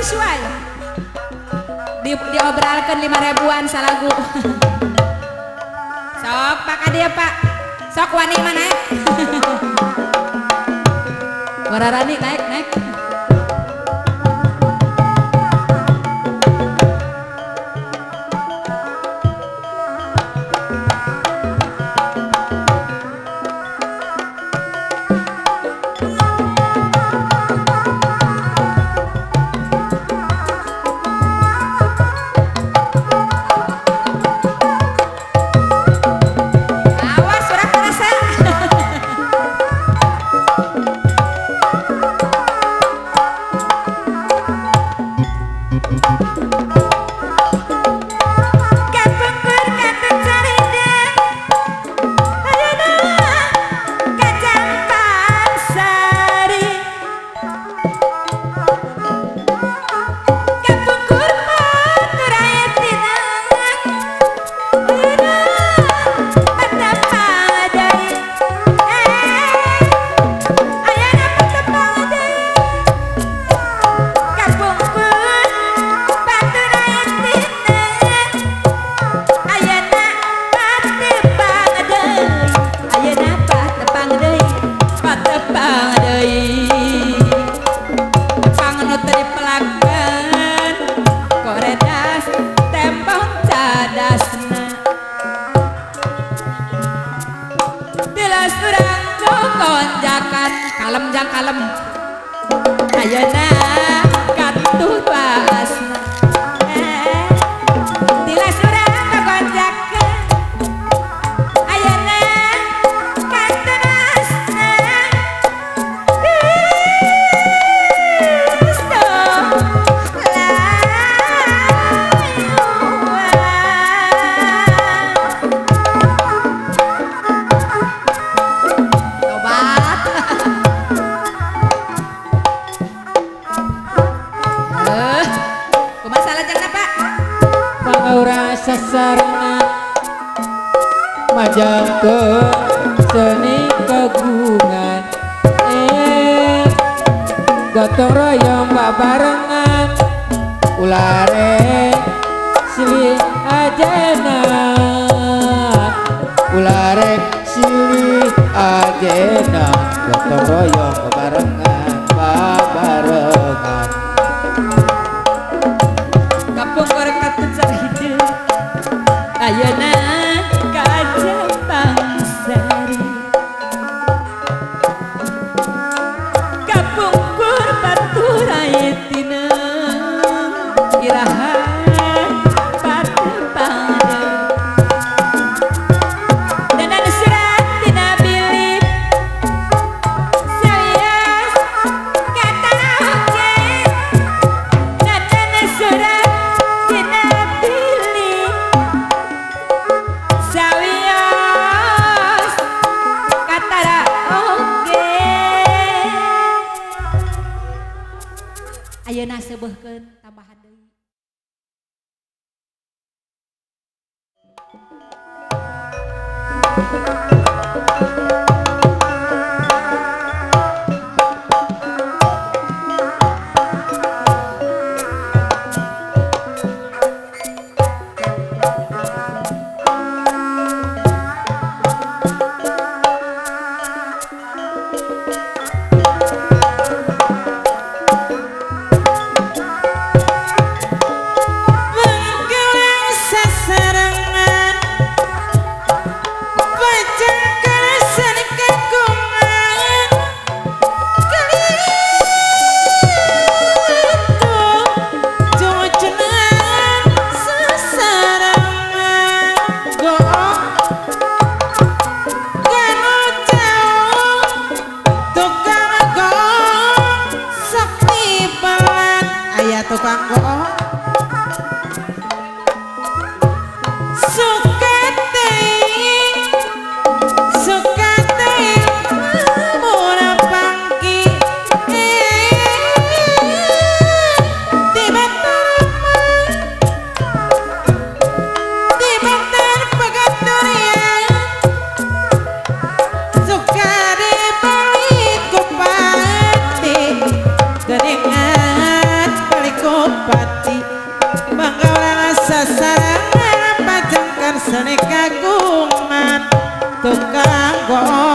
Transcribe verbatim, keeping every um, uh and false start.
geus wae. Di diobralkeun lima ribuan salagu. Sok Pak Kadia Pak. Sok wani mana naik. Wararani naik naik. Kalem jang kalem ayeuna katuh basna tilas urang kagonjakeun ayeuna katuh basna sasarna majangkeun seni kagungan eh gotong royong babarengan ulare silih ajena ulare silih ajena gotong royong babarengan babarengan kampung korek katut sarhideung ayeuna Kajang Bangsari kapungkur batur tina iraha patepang dan surat tina bilih serius kata oke dan surat tina bilih sawios katara oge ayeuna sebeuhkeun tambahan deui. Sasarangan baca seni kagungan tukang